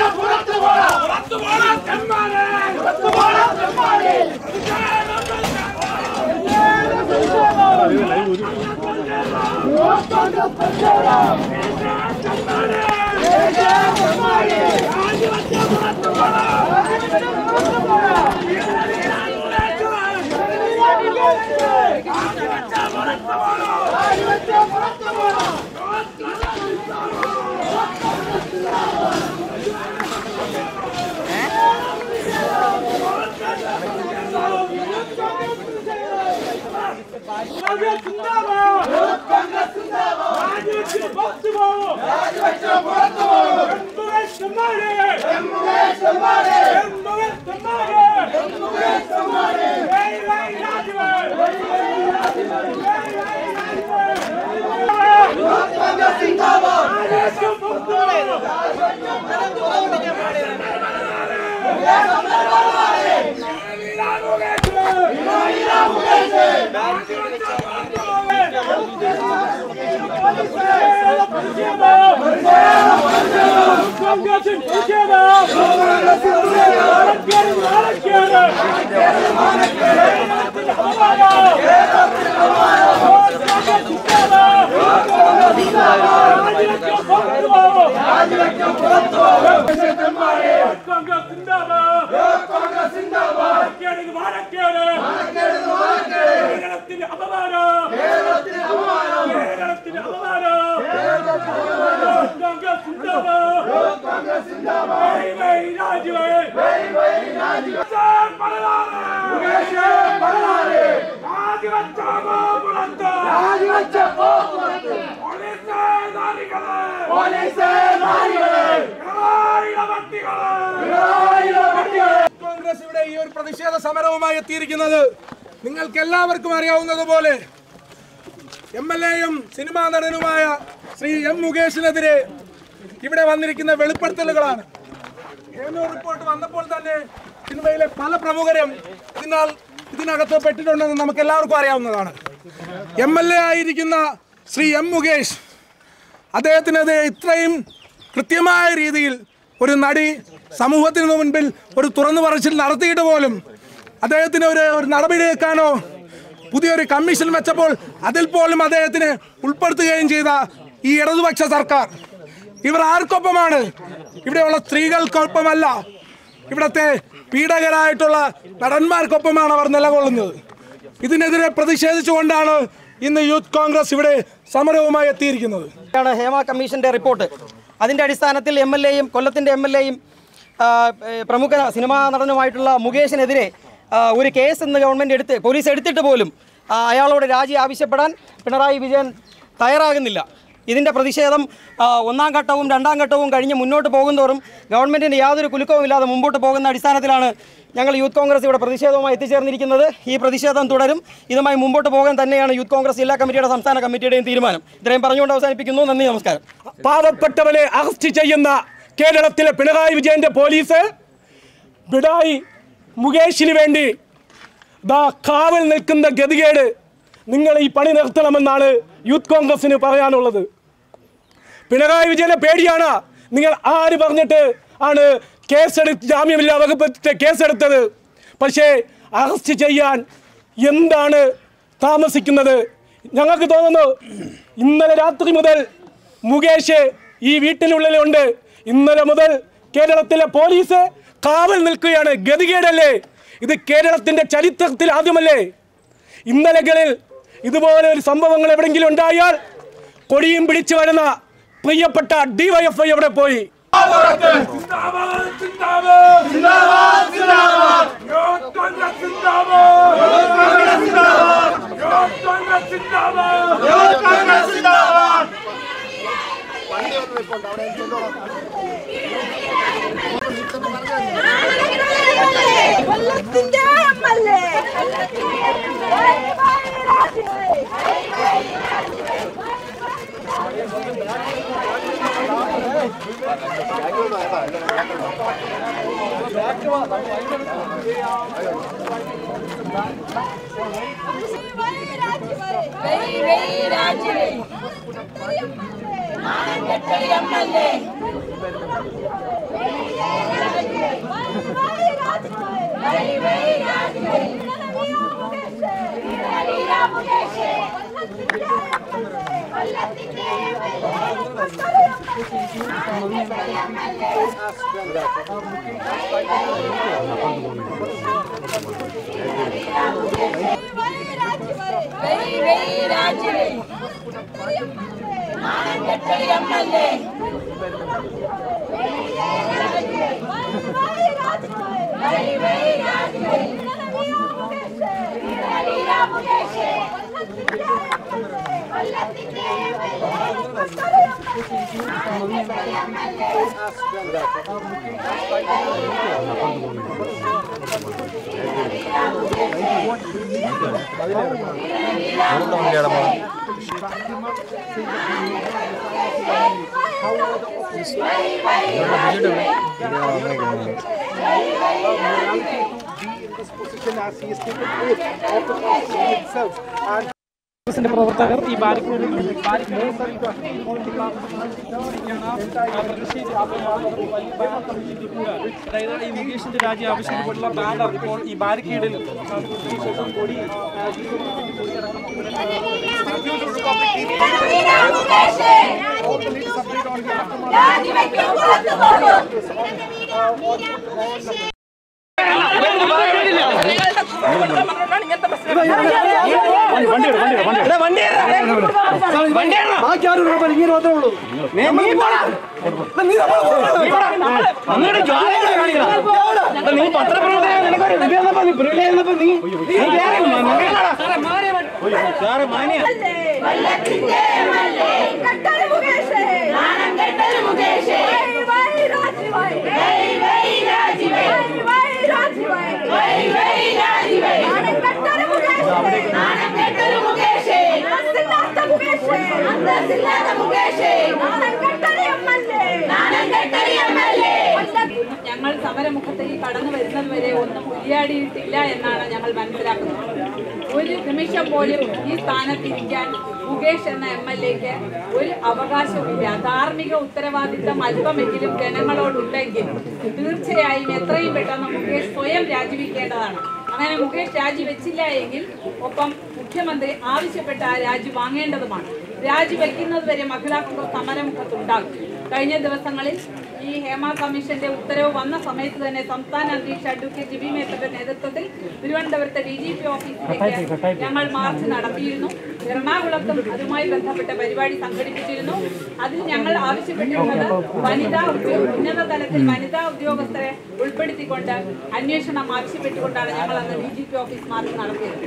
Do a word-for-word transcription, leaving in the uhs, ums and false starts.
കോൺഗ്രസ് ഇവിടെ ഈ ഒരു പ്രതിഷേധ സമരവുമായി എത്തിയിരിക്കുന്നത് നിങ്ങൾക്ക് എല്ലാവർക്കും അറിയാവുന്നതുപോലെ എം എൽ എയും സിനിമാ നടനുമായ ശ്രീ എം മുകേഷിനെതിരെ ഇവിടെ വന്നിരിക്കുന്ന വെളിപ്പെടുത്തലുകളാണ്. ഏനൂർ റിപ്പോർട്ട് വന്നപ്പോൾ തന്നെ സിനിമയിലെ പല പ്രമുഖരും ഇതിനാൽ ഇതിനകത്ത് പെട്ടിട്ടുണ്ടെന്ന് നമുക്ക് എല്ലാവർക്കും അറിയാവുന്നതാണ്. എം എൽ എ ആയിരിക്കുന്ന ശ്രീ എം മുകേഷ് അദ്ദേഹത്തിനെതിരെ ഇത്രയും കൃത്യമായ രീതിയിൽ ഒരു നടി സമൂഹത്തിന് മുൻപിൽ ഒരു തുറന്നു പറച്ചിൽ നടത്തിയിട്ട് പോലും അദ്ദേഹത്തിന് ഒരു ഒരു നടപടിയെടുക്കാനോ പുതിയൊരു കമ്മീഷൻ വെച്ചപ്പോൾ അതിൽ പോലും അദ്ദേഹത്തിന് ഉൾപ്പെടുത്തുകയും ചെയ്ത ഈ ഇടതുപക്ഷ സർക്കാർ ഇവർ ആർക്കൊപ്പമാണ്? ഇവിടെയുള്ള സ്ത്രീകൾക്കൊപ്പമല്ല, ഇവിടുത്തെ പീഡകരായിട്ടുള്ള നടന്മാർക്കൊപ്പമാണ് അവർ നിലകൊള്ളുന്നത്. ഇതിനെതിരെ പ്രതിഷേധിച്ചുകൊണ്ടാണ് ഇന്ന് യൂത്ത് കോൺഗ്രസ് ഇവിടെ സമരവുമായി എത്തിയിരിക്കുന്നത്. ഹേമ കമ്മീഷന്റെ റിപ്പോർട്ട്, അതിന്റെ അടിസ്ഥാനത്തിൽ എം എൽ എയും കൊല്ലത്തിന്റെ എം എൽ എയും പ്രമുഖ സിനിമാ നടനുമായിട്ടുള്ള മുകേഷിനെതിരെ ഒരു കേസ് ഇന്ന് ഗവൺമെന്റ് എടുത്ത് പോലീസ് എടുത്തിട്ട് പോലും അയാളോട് രാജി ആവശ്യപ്പെടാൻ പിണറായി വിജയൻ തയ്യാറാകുന്നില്ല. ഇതിൻ്റെ പ്രതിഷേധം ഒന്നാം ഘട്ടവും രണ്ടാം ഘട്ടവും കഴിഞ്ഞ് മുന്നോട്ട് പോകുന്നതോറും ഗവൺമെൻറ്റിൻ്റെ യാതൊരു കുലുക്കവുമില്ലാതെ മുമ്പോട്ട് പോകുന്ന അടിസ്ഥാനത്തിലാണ് ഞങ്ങൾ യൂത്ത് കോൺഗ്രസ് ഇവിടെ പ്രതിഷേധവുമായി എത്തിച്ചേർന്നിരിക്കുന്നത്. ഈ പ്രതിഷേധം തുടരും. ഇതുമായി മുമ്പോട്ട് പോകാൻ തന്നെയാണ് യൂത്ത് കോൺഗ്രസ് ജില്ലാ കമ്മിറ്റിയുടെ സംസ്ഥാന കമ്മിറ്റിയുടെയും തീരുമാനം. ഇത്രയും പറഞ്ഞുകൊണ്ട് അവസാനിപ്പിക്കുന്നു. നന്ദി, നമസ്കാരം. പാവപ്പെട്ടവരെ അറസ്റ്റ് ചെയ്യുന്ന കേരളത്തിലെ പിണറായി വിജയന്റെ പോലീസ് പിണറായി മുകേഷിന് വേണ്ടി ദാ കാവൽ നിൽക്കുന്ന ഗതികേട് നിങ്ങൾ ഈ പണി നിർത്തണമെന്നാണ് യൂത്ത് കോൺഗ്രസിന് പറയാനുള്ളത്. പിണറായി വിജയനെ പേടിയാണ്. നിങ്ങൾ ആര് പറഞ്ഞിട്ട് ആണ് കേസെടുത്ത് ജാമ്യമില്ലാ വകുപ്പ് കേസെടുത്തത്? പക്ഷേ അറസ്റ്റ് ചെയ്യാൻ എന്താണ് താമസിക്കുന്നത്? ഞങ്ങൾക്ക് തോന്നുന്നു ഇന്നലെ രാത്രി മുതൽ മുകേഷ് ഈ വീട്ടിനുള്ളിലുണ്ട്. ഇന്നലെ മുതൽ കേരളത്തിലെ പോലീസ് കാവൽ നിൽക്കുകയാണ്. ഗതികേടല്ലേ ഇത്? കേരളത്തിൻ്റെ ചരിത്രത്തിൽ ആദ്യമല്ലേ? ഇന്നലകളിൽ ഇതുപോലെ ഒരു സംഭവങ്ങൾ എവിടെയെങ്കിലും ഉണ്ടായാൽ കൊടിയും പിടിച്ചു വരുന്ന പ്രിയപ്പെട്ട ഡിവൈഎഫ്ഐ എവിടെ പോയി? Hey, പ്രവർത്തകർ ഈ ബാരിക്കേഡിൽ അതായത് ഈ മുകേഷിന്റെ രാജി ആവശ്യപ്പെട്ടുള്ള ബാനർ ഇപ്പോൾ ഈ ബാരിക്കേഡിൽ കൂടി ഞങ്ങൾ സമരമുഖത്തേക്ക് കടന്നു വരുന്നത് വരെ ഒന്നും ഉരിയാടിയിട്ടില്ല എന്നാണ് ഞങ്ങൾ മനസ്സിലാക്കുന്നത്. ഒരു നിമിഷം പോലും ഈ സ്ഥാനത്തിരിക്കാൻ മുകേഷ് എന്ന എം എൽ എക്ക് ഒരു അവകാശമില്ല. ധാർമ്മിക ഉത്തരവാദിത്തം അല്പമെങ്കിലും ജനങ്ങളോടുണ്ടെങ്കിൽ തീർച്ചയായും എത്രയും പെട്ടെന്ന് മുകേഷ് സ്വയം രാജിവെക്കേണ്ടതാണ്. അങ്ങനെ മുകേഷ് രാജിവെച്ചില്ല എങ്കിൽ ഒപ്പം മുഖ്യമന്ത്രി ആവശ്യപ്പെട്ട ആ രാജി വാങ്ങേണ്ടതുമാണ്. രാജിവെക്കുന്നത് വരെ മഹിളാ കോൺഗ്രസ് സമരമുഖത്തുണ്ടാകും. കഴിഞ്ഞ ദിവസങ്ങളിൽ ഈ ഹേമ കമ്മീഷന്റെ ഉത്തരവ് വന്ന സമയത്ത് തന്നെ സംസ്ഥാന അധ്യക്ഷ അഡ്വക്കേറ്റ് ജിബി മേത്തന്റെ നേതൃത്വത്തിൽ തിരുവനന്തപുരത്തെ ഡി ജി പി ഓഫീസിലേക്ക് ഞങ്ങൾ മാർച്ച് നടത്തിയിരുന്നു. എറണാകുളത്തും അതുമായി ബന്ധപ്പെട്ട പരിപാടി സംഘടിപ്പിച്ചിരുന്നു. അതിൽ ഞങ്ങൾ ആവശ്യപ്പെട്ടിരുന്നത് വനിതാ ഉന്നത തലത്തിൽ വനിതാ ഉദ്യോഗസ്ഥരെ ഉൾപ്പെടുത്തിക്കൊണ്ട് അന്വേഷണം ആവശ്യപ്പെട്ടുകൊണ്ടാണ് ഞങ്ങൾ അന്ന് D G P office march നടത്തിയത്.